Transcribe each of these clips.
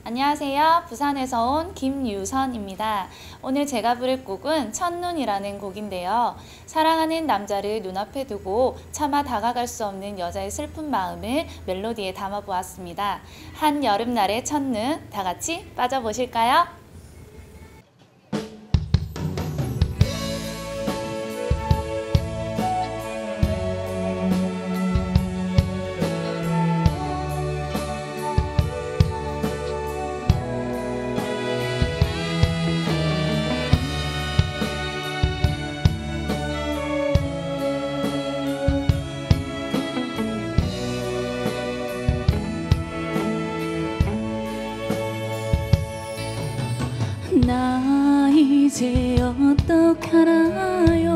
안녕하세요. 부산에서 온 김유선입니다. 오늘 제가 부를 곡은 첫눈이라는 곡인데요. 사랑하는 남자를 눈앞에 두고 차마 다가갈 수 없는 여자의 슬픈 마음을 멜로디에 담아보았습니다. 한여름날의 첫눈, 다 같이 빠져보실까요? 나 이제 어떡하나요?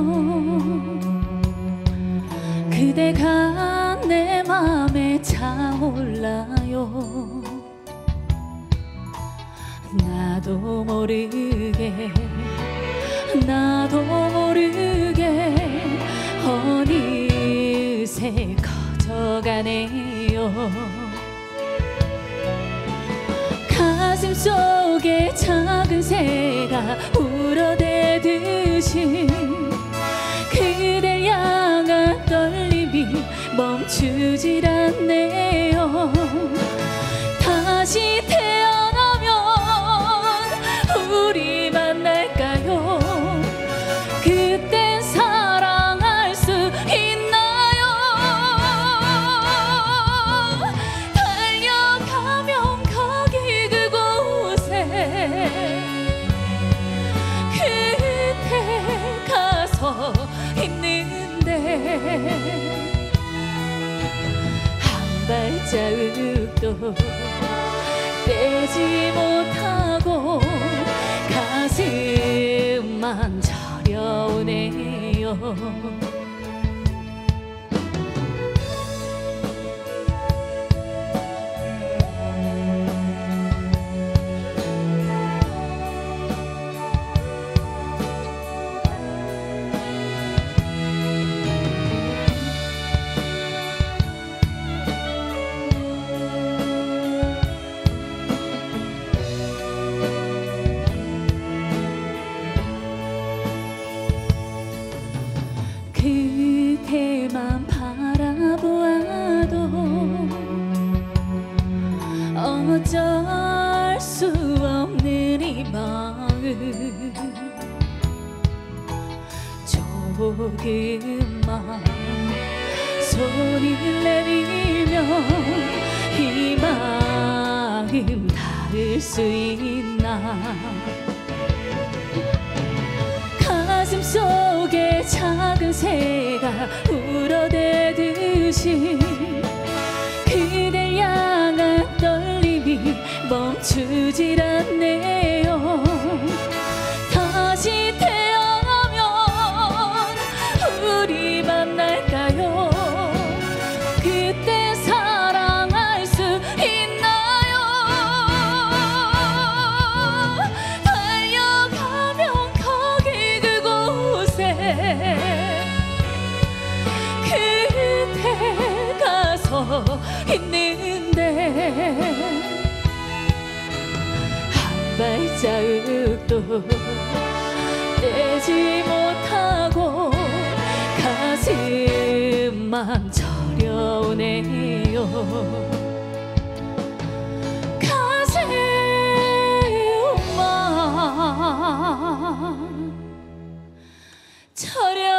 그대가 내 맘에 차올라요. 나도 모르게 어느새 커져가네요. 가슴 속에 작은 새가 울어대듯이 그댈 향한 떨림이 멈추질 않네요. 다시 태어나면 우리 만날까요? 그땐 사랑할 수 있나요? 달려가면 거기 그곳에 그대 가서 있는데 한 발자국도 떼지 못하고 가슴만 저려오네요. 그대만 바라보아도 어쩔 수 없는 이 마음, 조금만 손을 내밀며 이 마음 닿을 수 있나. 가슴 속에 작은 새가 울어대듯이 그댈 향한 떨림이 멈추질 않네요. 다시 태어나면 우리 만날까요? 그때 사랑할 수 있나요? 달려가면 거기 그곳에 그대 가서 있는데 한 발자국도 떼지 못하고 가슴만 저려오네요. 가슴만 저려